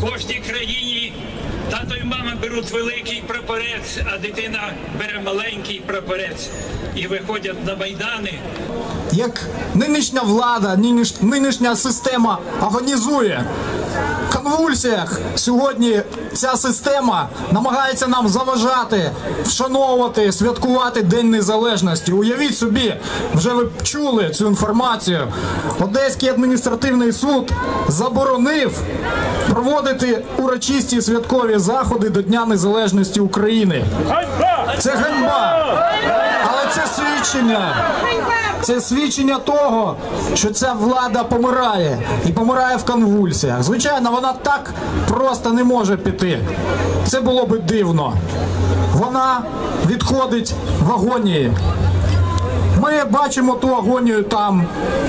кожній країні тато і мама беруть великий прапорець, а дитина бере маленький прапорець і виходять на майдани. Як нинішня влада, нинішня система агонізує в конвульсіях, сьогодні ця система намагається нам заважати, вшановувати, святкувати День Незалежності. Уявіть собі, вже ви чули цю інформацію, Одеський адміністративний суд заборонив проводити урочисті святкові заходи до Дня Незалежності України. Це ганьба! Але це свідчення того, що ця влада помирає. І помирає в конвульсіях. Звичайно, вона так просто не може піти. Це було би дивно. Вона відходить в агонії. Ми бачимо ту агонію там,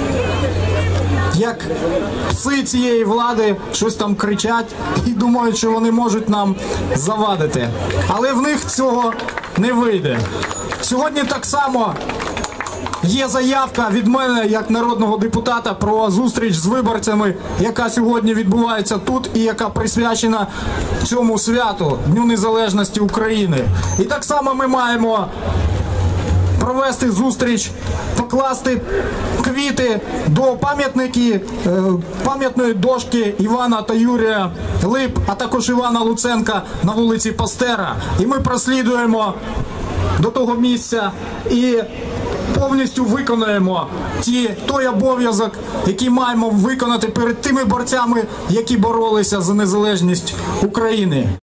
як пси цієї влади щось там кричать і думають, що вони можуть нам завадити. Але в них цього не вийде. Сьогодні так само є заявка від мене, як народного депутата, про зустріч з виборцями, яка сьогодні відбувається тут і яка присвячена цьому святу, Дню Незалежності України. І так само ми маємо провести зустріч, покласти квіти до пам'ятної дошки Івана та Юрія Лип, а також Івана Луценка на вулиці Пастера. І ми прослідуємо до того місця і повністю виконаємо той обов'язок, який маємо виконати перед тими борцями, які боролися за незалежність України.